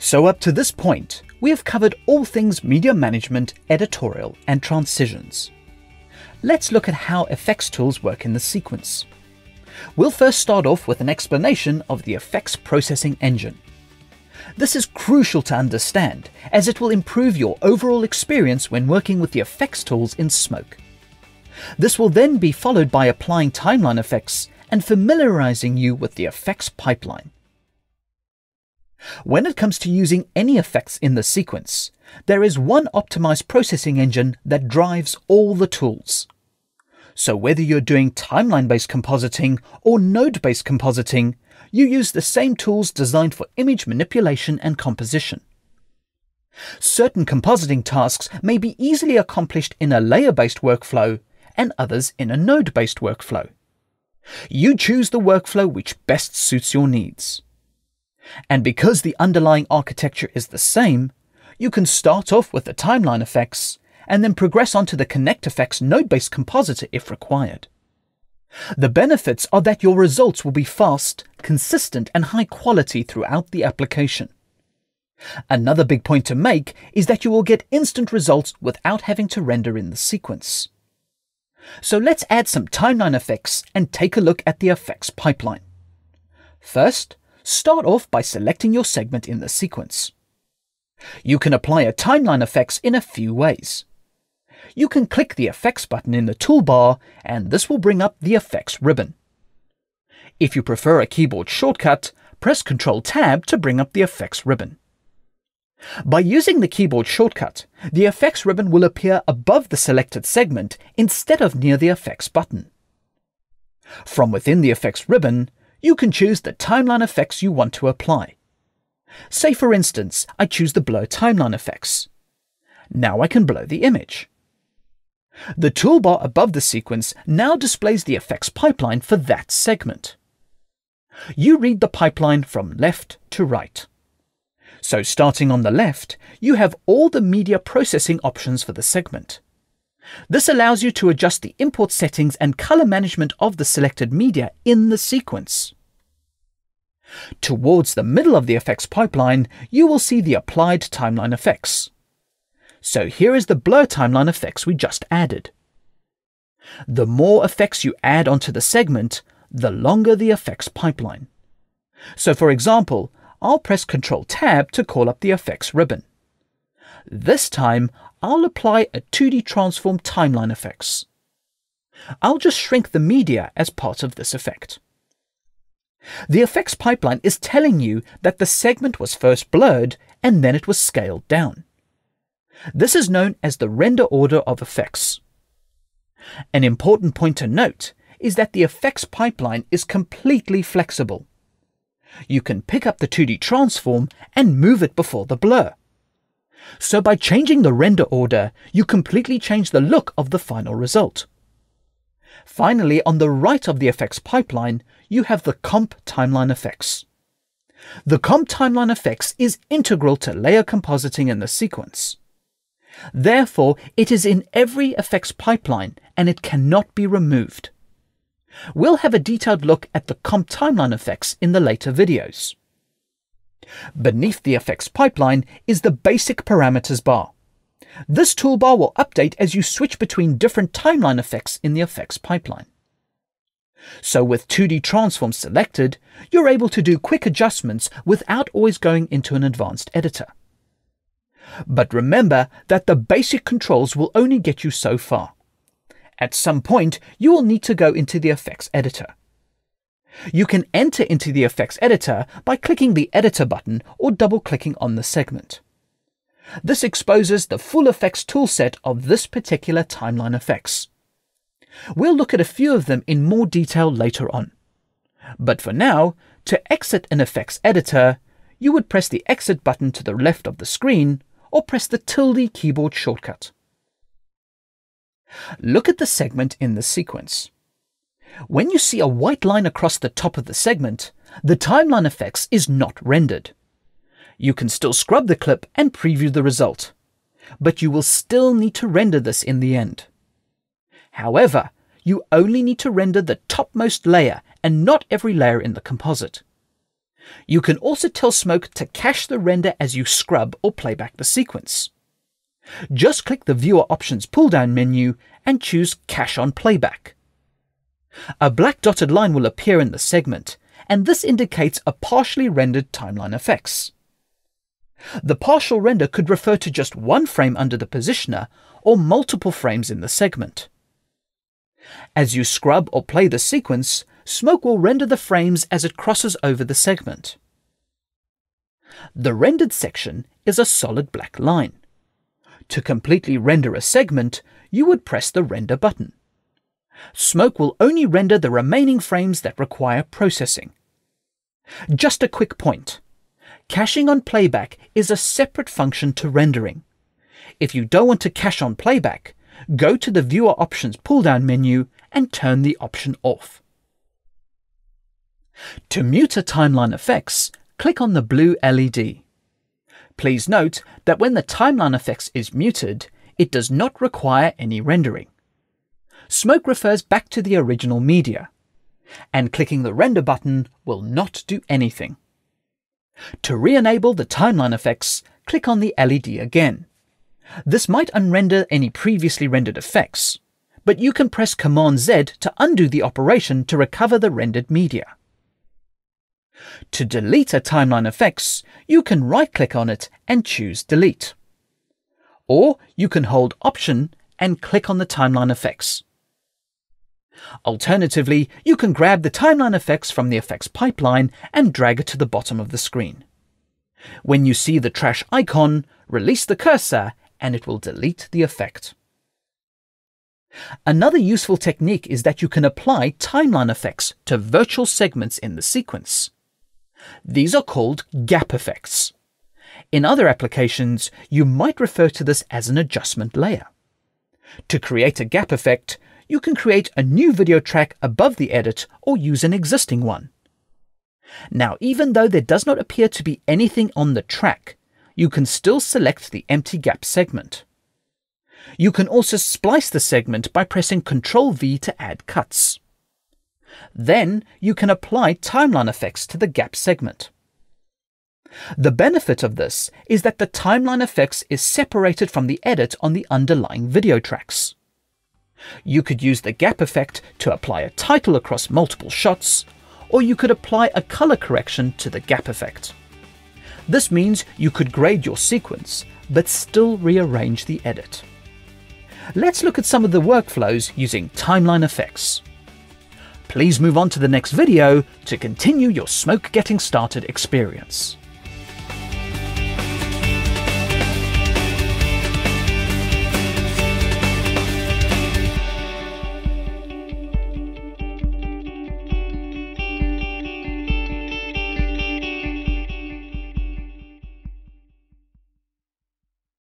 So up to this point, we have covered all things media management, editorial, and transitions. Let's look at how effects tools work in the sequence. We'll first start off with an explanation of the effects processing engine. This is crucial to understand, as it will improve your overall experience when working with the effects tools in Smoke. This will then be followed by applying timeline effects and familiarizing you with the effects pipeline. When it comes to using any effects in the sequence, there is one optimized processing engine that drives all the tools. So whether you're doing timeline-based compositing or node-based compositing, you use the same tools designed for image manipulation and composition. Certain compositing tasks may be easily accomplished in a layer-based workflow and others in a node-based workflow. You choose the workflow which best suits your needs. And because the underlying architecture is the same, you can start off with the timeline effects and then progress onto the ConnectFX node-based compositor if required. The benefits are that your results will be fast, consistent, and high quality throughout the application. Another big point to make is that you will get instant results without having to render in the sequence. So let's add some timeline effects and take a look at the effects pipeline. First, start off by selecting your segment in the sequence. You can apply a timeline effects in a few ways. You can click the effects button in the toolbar and this will bring up the effects ribbon. If you prefer a keyboard shortcut, press Ctrl-Tab to bring up the effects ribbon. By using the keyboard shortcut, the effects ribbon will appear above the selected segment instead of near the effects button. From within the effects ribbon, you can choose the timeline effects you want to apply. Say for instance, I choose the blur timeline effects. Now I can blur the image. The toolbar above the sequence now displays the effects pipeline for that segment. You read the pipeline from left to right. So starting on the left, you have all the media processing options for the segment. This allows you to adjust the import settings and color management of the selected media in the sequence. Towards the middle of the effects pipeline, you will see the applied timeline effects. So here is the blur timeline effects we just added. The more effects you add onto the segment, the longer the effects pipeline. So for example, I'll press Ctrl-Tab to call up the effects ribbon. This time, I'll apply a 2D transform timeline effects. I'll just shrink the media as part of this effect. The effects pipeline is telling you that the segment was first blurred and then it was scaled down. This is known as the render order of effects. An important point to note is that the effects pipeline is completely flexible. You can pick up the 2D transform and move it before the blur. So by changing the render order, you completely change the look of the final result. Finally, on the right of the effects pipeline, you have the comp timeline effects. The comp timeline effects is integral to layer compositing in the sequence. Therefore, it is in every effects pipeline and it cannot be removed. We'll have a detailed look at the comp timeline effects in the later videos. Beneath the effects pipeline is the basic parameters bar. This toolbar will update as you switch between different timeline effects in the effects pipeline. So with 2D transforms selected, you're able to do quick adjustments without always going into an advanced editor. But remember that the basic controls will only get you so far. At some point, you will need to go into the effects editor. You can enter into the effects editor by clicking the editor button or double-clicking on the segment. This exposes the full effects toolset of this particular timeline effects. We'll look at a few of them in more detail later on. But for now, to exit an effects editor, you would press the exit button to the left of the screen or press the tilde keyboard shortcut. Look at the segment in the sequence. When you see a white line across the top of the segment, the timeline effects is not rendered. You can still scrub the clip and preview the result, but you will still need to render this in the end. However, you only need to render the topmost layer and not every layer in the composite. You can also tell Smoke to cache the render as you scrub or playback the sequence. Just click the Viewer Options pull-down menu and choose Cache on Playback. A black dotted line will appear in the segment, and this indicates a partially rendered timeline effects. The partial render could refer to just one frame under the positioner or multiple frames in the segment. As you scrub or play the sequence, Smoke will render the frames as it crosses over the segment. The rendered section is a solid black line. To completely render a segment, you would press the Render button. Smoke will only render the remaining frames that require processing. Just a quick point. Caching on playback is a separate function to rendering. If you don't want to cache on playback, go to the Viewer Options pull-down menu and turn the option off. To mute a timeline effects, click on the blue LED. Please note that when the timeline effects is muted, it does not require any rendering. Smoke refers back to the original media, and clicking the Render button will not do anything. To re-enable the timeline effects, click on the LED again. This might unrender any previously rendered effects, but you can press Command-Z to undo the operation to recover the rendered media. To delete a timeline effects, you can right-click on it and choose Delete. Or you can hold Option and click on the timeline effects. Alternatively, you can grab the timeline effects from the effects pipeline and drag it to the bottom of the screen. When you see the trash icon, release the cursor and it will delete the effect. Another useful technique is that you can apply timeline effects to virtual segments in the sequence. These are called gap effects. In other applications, you might refer to this as an adjustment layer. To create a gap effect, you can create a new video track above the edit or use an existing one. Now, even though there does not appear to be anything on the track, you can still select the empty gap segment. You can also splice the segment by pressing Ctrl-V to add cuts. Then you can apply timeline effects to the gap segment. The benefit of this is that the timeline effects is separated from the edit on the underlying video tracks. You could use the gap effect to apply a title across multiple shots, or you could apply a color correction to the gap effect. This means you could grade your sequence, but still rearrange the edit. Let's look at some of the workflows using timeline effects. Please move on to the next video to continue your Smoke Getting Started experience.